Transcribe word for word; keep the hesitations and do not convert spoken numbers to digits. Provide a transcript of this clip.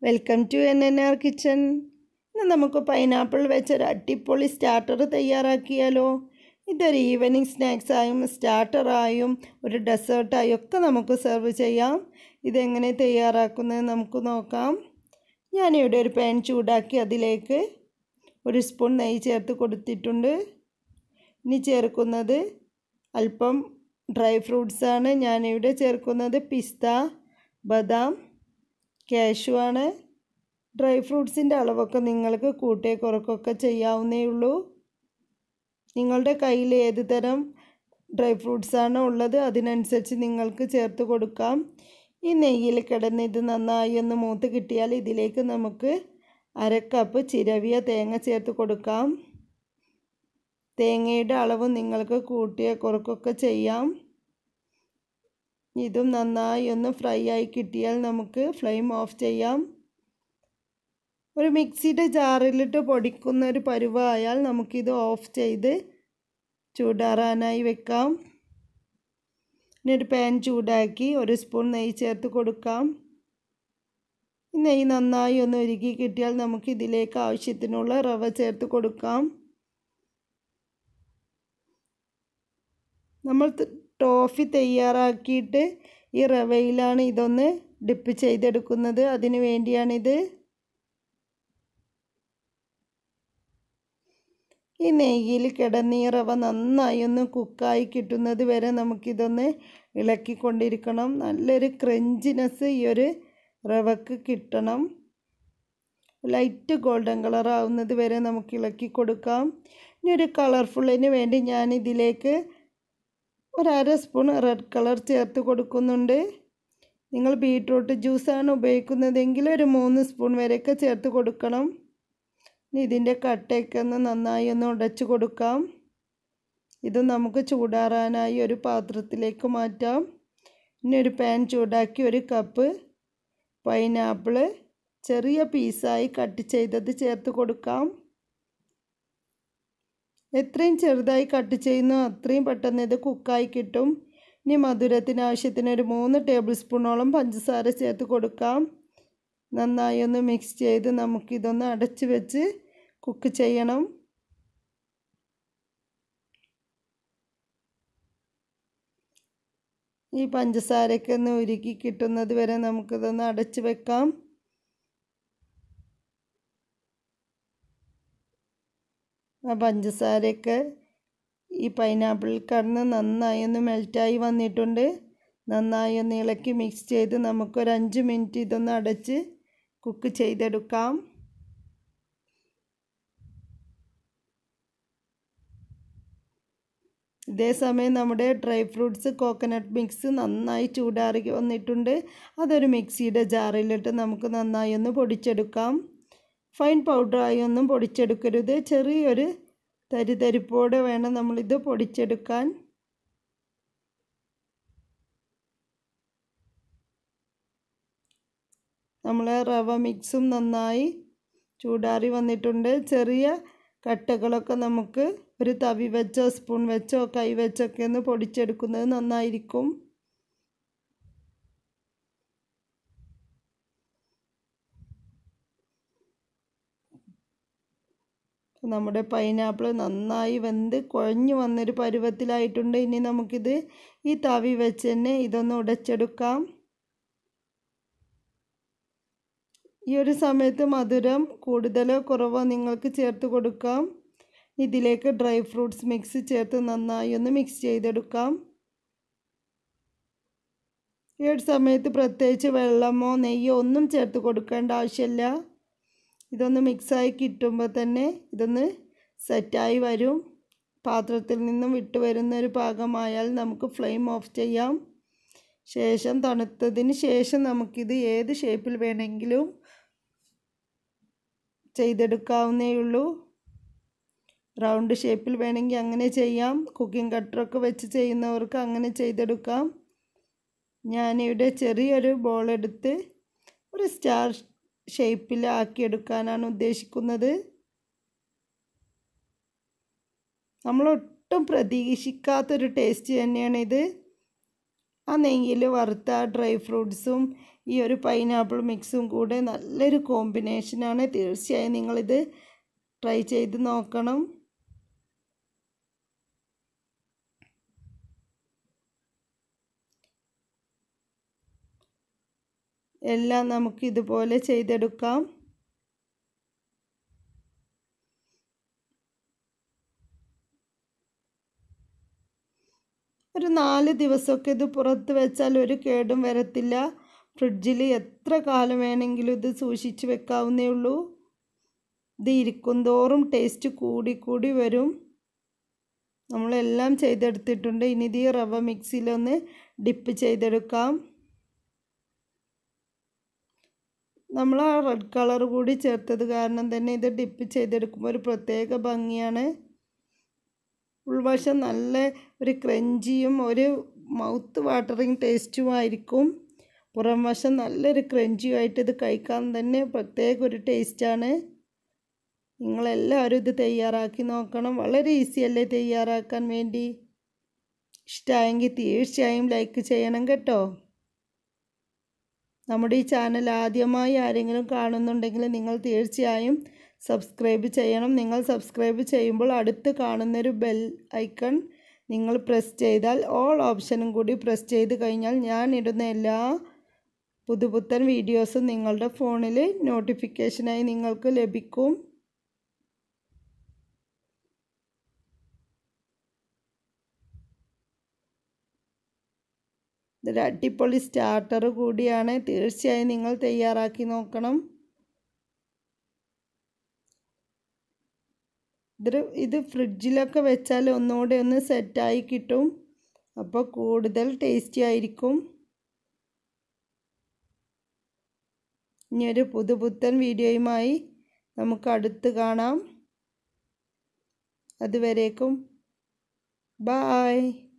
Welcome to N N R kitchen. ഇന്ന് നമുക്ക് pineapple വെച്ചൊരു അടിപൊളി സ്റ്റാർട്ടർ തയ്യാറാക്കിയാലോ. ഇതൊരു ഈവനിങ് സ്നാക്സായും സ്റ്റാർട്ടറായും ഒരു ഡെസേർട്ടായും ഒക്കെ നമുക്ക് സെർവ് ചെയ്യാം. ഇതെങ്ങനെ തയ്യാറാക്കുന്നത് നമുക്ക് നോക്കാം. ഞാനിവിടെ ഒരു പാൻ ചൂടാക്കി അതിലേക്ക് ഒരു സ്പൂൺ നെയ്യ് ചേർത്ത് കൊടുത്തിട്ടുണ്ട്. ഇനി ചേർക്കുന്നത് അല്പം ഡ്രൈ ഫ്രൂട്ട്സാണ്. ഞാനിവിടെ ചേർക്കുന്നത് പിസ്ത, ബദാം, കാഷ്യൂ ആണ്. ഡ്രൈ ഫ്രൂട്ട്സിൻ്റെ അളവൊക്കെ നിങ്ങൾക്ക് കൂട്ടേ കുറക്കൊക്കെ ചെയ്യാവുന്നേ ഉള്ളൂ. നിങ്ങളുടെ കയ്യിൽ ഏത് തരം ഡ്രൈ ഫ്രൂട്ട്സാണോ ഉള്ളത് അതിനനുസരിച്ച് നിങ്ങൾക്ക് ചേർത്ത് കൊടുക്കാം. ഈ നെയ്യിൽ കിടന്ന് ഇത് നന്നായി ഒന്ന് മൂത്ത് കിട്ടിയാൽ ഇതിലേക്ക് നമുക്ക് അര കപ്പ് ചിരവിയ തേങ്ങ ചേർത്ത് കൊടുക്കാം. തേങ്ങയുടെ അളവ് നിങ്ങൾക്ക് കൂട്ടിയ കുറക്കൊക്കെ ചെയ്യാം. ഇതും നന്നായി ഒന്ന് ഫ്രൈ ആയി കിട്ടിയാൽ നമുക്ക് ഫ്ലെയിം ഓഫ് ചെയ്യാം. ഒരു മിക്സിയുടെ ജാറിലിട്ട് പൊടിക്കുന്ന ഒരു പരുവായാൽ നമുക്കിത് ഓഫ് ചെയ്ത് ചൂടാറാനായി വെക്കാം. ഇനി ഒരു പാൻ ചൂടാക്കി ഒരു സ്പൂൺ നെയ്യ് ചേർത്ത് കൊടുക്കാം. നെയ്യ് നന്നായി ഒന്ന് ഉരുകി കിട്ടിയാൽ നമുക്കിതിലേക്ക് ആവശ്യത്തിനുള്ള റവ ചേർത്ത് കൊടുക്കാം. നമ്മൾ ടോഫി തയ്യാറാക്കിയിട്ട് ഈ റവയിലാണ് ഇതൊന്ന് ഡിപ്പ് ചെയ്തെടുക്കുന്നത്. അതിന് വേണ്ടിയാണിത്. ഈ നെയ്യിൽ കിടന്ന് ഈ റവ നന്നായി ഒന്ന് കുക്കായി കിട്ടുന്നത് വരെ നമുക്കിതൊന്ന് ഇളക്കിക്കൊണ്ടിരിക്കണം. നല്ലൊരു ക്രഞ്ചിനെസ് ഈ ഒരു റവക്ക് കിട്ടണം. ലൈറ്റ് ഗോൾഡൻ കളർ ആവുന്നത് വരെ നമുക്ക് ഇളക്കി കൊടുക്കാം. ഇനി ഒരു കളർഫുള്ളിന് വേണ്ടി ഞാൻ ഇതിലേക്ക് ഒരു അര സ്പൂൺ റെഡ് കളർ ചേർത്ത് കൊടുക്കുന്നുണ്ട്. നിങ്ങൾ ബീട്രൂട്ട് ജ്യൂസാണ് ഉപയോഗിക്കുന്നതെങ്കിൽ ഒരു മൂന്ന് സ്പൂൺ വരെയൊക്കെ ചേർത്ത് കൊടുക്കണം. ഇതിൻ്റെ കട്ടയൊക്കെ ഒന്ന് നന്നായി ഒന്ന് ഉടച്ചു കൊടുക്കാം. ഇത് നമുക്ക് ചൂടാറാനായി ഒരു പാത്രത്തിലേക്ക് മാറ്റാം. ഇനി ഒരു പാൻ ചൂടാക്കി ഒരു കപ്പ് പൈനാപ്പിള് ചെറിയ പീസായി കട്ട് ചെയ്തത് ചേർത്ത് കൊടുക്കാം. എത്രയും ചെറുതായി കട്ട് ചെയ്യുന്നോ അത്രയും പെട്ടെന്ന് ഇത് കുക്കായി കിട്ടും. ഇനി മധുരത്തിന് ആവശ്യത്തിന് ഒരു മൂന്ന് ടേബിൾ സ്പൂണോളം പഞ്ചസാര ചേർത്ത് കൊടുക്കാം. നന്നായി ഒന്ന് മിക്സ് ചെയ്ത് നമുക്കിതൊന്ന് അടച്ച് വെച്ച് കുക്ക് ചെയ്യണം. ഈ പഞ്ചസാരയൊക്കെ ഒന്ന് ഉരുക്കി കിട്ടുന്നത് വരെ നമുക്കിതൊന്ന് അടച്ച് വെക്കാം. ആ പഞ്ചസാരയൊക്കെ ഈ പൈനാപ്പിളിൽ കിടന്ന് നന്നായി ഒന്ന് മെൽറ്റായി വന്നിട്ടുണ്ട്. നന്നായി ഒന്ന് ഇളക്കി മിക്സ് ചെയ്ത് നമുക്കൊരു അഞ്ച് മിനിറ്റ് ഇതൊന്ന് അടച്ച് കുക്ക് ചെയ്തെടുക്കാം. ഇതേ സമയം നമ്മുടെ ഡ്രൈ ഫ്രൂട്ട്സ് കോക്കനട്ട് മിക്സ് നന്നായി ചൂടാറി വന്നിട്ടുണ്ട്. അതൊരു മിക്സിയുടെ ജാറിലിട്ട് നമുക്ക് നന്നായി ഒന്ന് പൊടിച്ചെടുക്കാം. ഫൈൻ പൗഡറായി ഒന്നും പൊടിച്ചെടുക്കരുത്. ചെറിയൊരു തരിതരിപ്പോടെ വേണം നമ്മളിത് പൊടിച്ചെടുക്കാൻ. നമ്മൾ റവ മിക്സും നന്നായി ചൂടാറി വന്നിട്ടുണ്ട്. ചെറിയ കട്ടകളൊക്കെ നമുക്ക് ഒരു തവി വെച്ചോ സ്പൂൺ വെച്ചോ കൈ വെച്ചൊക്കെ ഒന്ന് പൊടിച്ചെടുക്കുന്നത് നന്നായിരിക്കും. നമ്മുടെ പൈനാപ്പിൾ നന്നായി വെന്ത് കുഴഞ്ഞു വന്നൊരു പരുവത്തിലായിട്ടുണ്ട്. ഇനി നമുക്കിത് ഈ തവി വെച്ച് തന്നെ ഇതൊന്ന് ഉടച്ചെടുക്കാം. ഈ ഒരു സമയത്ത് മധുരം കൂടുതലോ കുറവോ നിങ്ങൾക്ക് ചേർത്ത് കൊടുക്കാം. ഇതിലേക്ക് ഡ്രൈ ഫ്രൂട്ട്സ് മിക്സ് ചേർത്ത് നന്നായി ഒന്ന് മിക്സ് ചെയ്തെടുക്കാം. ഈ ഒരു സമയത്ത് പ്രത്യേകിച്ച് വെള്ളമോ നെയ്യോ ഒന്നും ചേർത്ത് കൊടുക്കേണ്ട ആവശ്യമില്ല. ഇതൊന്ന് മിക്സായി കിട്ടുമ്പോൾ തന്നെ ഇതൊന്ന് സെറ്റായി വരും. പാത്രത്തിൽ നിന്നും വിട്ടു വരുന്ന ഒരു പാകമായാൽ നമുക്ക് ഫ്ലെയിം ഓഫ് ചെയ്യാം. ശേഷം തണുത്തതിന് ശേഷം നമുക്കിത് ഏത് ഷേപ്പിൽ വേണമെങ്കിലും ചെയ്തെടുക്കാവുന്നേ ഉള്ളൂ. റൗണ്ട് ഷേപ്പിൽ വേണമെങ്കിൽ അങ്ങനെ ചെയ്യാം. കുക്കിംഗ് കട്ടറൊക്കെ വെച്ച് ചെയ്യുന്നവർക്ക് അങ്ങനെ ചെയ്തെടുക്കാം. ഞാനിവിടെ ചെറിയൊരു ബോൾ എടുത്ത് ഒരു സ്റ്റാർ ഷേപ്പിലാക്കിയെടുക്കാനാണ് ഉദ്ദേശിക്കുന്നത്. നമ്മളൊട്ടും പ്രതീക്ഷിക്കാത്തൊരു ടേസ്റ്റ് തന്നെയാണിത്. ആ നെയ്യിൽ വറുത്ത ഡ്രൈ ഫ്രൂട്ട്സും ഈ ഒരു പൈനാപ്പിൾ മിക്സും കൂടെ നല്ലൊരു കോമ്പിനേഷനാണ്. തീർച്ചയായും നിങ്ങളിത് ട്രൈ ചെയ്ത് നോക്കണം. എല്ലാം നമുക്ക് ഇതുപോലെ ചെയ്തെടുക്കാം. ഒരു നാല് ദിവസമൊക്കെ ഇത് പുറത്ത് വെച്ചാൽ ഒരു കേടും വരത്തില്ല. ഫ്രിഡ്ജിൽ എത്ര കാലം വേണമെങ്കിലും ഇത് സൂക്ഷിച്ച് വെക്കാവുന്നേ ഉള്ളൂ. ഇത് ഇരിക്കും തോറും ടേസ്റ്റ് കൂടി കൂടി വരും. നമ്മളെല്ലാം ചെയ്തെടുത്തിട്ടുണ്ട്. ഇനി ഇത് റവ മിക്സിയിലൊന്ന് ഡിപ്പ് ചെയ്തെടുക്കാം. നമ്മൾ ആ റെഡ് കളർ കൂടി ചേർത്തത് കാരണം തന്നെ ഇത് ഡിപ്പ് ചെയ്തെടുക്കുമ്പോൾ ഒരു പ്രത്യേക ഭംഗിയാണ്. ഉൾവശം നല്ല ഒരു ക്രഞ്ചിയും ഒരു മൗത്ത് വാട്ടറിങ് ടേസ്റ്റുമായിരിക്കും. പുറം വശം നല്ലൊരു ക്രഞ്ചിയുമായിട്ട് ഇത് കഴിക്കാൻ തന്നെ പ്രത്യേക ഒരു ടേസ്റ്റാണ്. നിങ്ങളെല്ലാവരും ഇത് തയ്യാറാക്കി നോക്കണം. വളരെ ഈസിയല്ലേ തയ്യാറാക്കാൻ വേണ്ടി. ഇഷ്ടമായെങ്കിൽ തീർച്ചയായും ലൈക്ക് ചെയ്യണം കേട്ടോ. നമ്മുടെ ഈ ചാനൽ ആദ്യമായി ആരെങ്കിലും കാണുന്നുണ്ടെങ്കിൽ നിങ്ങൾ തീർച്ചയായും സബ്സ്ക്രൈബ് ചെയ്യണം. നിങ്ങൾ സബ്സ്ക്രൈബ് ചെയ്യുമ്പോൾ അടുത്ത് കാണുന്നൊരു ബെൽ ഐക്കൺ നിങ്ങൾ പ്രസ് ചെയ്താൽ ഓൾ ഓപ്ഷനും കൂടി പ്രസ് ചെയ്ത് കഴിഞ്ഞാൽ ഞാൻ ഇടുന്ന എല്ലാ പുതുപുത്തൻ വീഡിയോസും നിങ്ങളുടെ ഫോണിൽ നോട്ടിഫിക്കേഷനായി നിങ്ങൾക്ക് ലഭിക്കും. ഇതൊരു അടിപൊളി സ്റ്റാർട്ടർ കൂടിയാണ്. തീർച്ചയായും നിങ്ങൾ തയ്യാറാക്കി നോക്കണം. ഇത് ഇത് ഫ്രിഡ്ജിലൊക്കെ വെച്ചാൽ ഒന്നുകൂടെ ഒന്ന് സെറ്റായി കിട്ടും. അപ്പോൾ കൂടുതൽ ടേസ്റ്റി ആയിരിക്കും. ഇനിയൊരു പുതുപുത്തൻ വീഡിയോയുമായി നമുക്ക് അടുത്ത് കാണാം. അതുവരേക്കും ബായ്.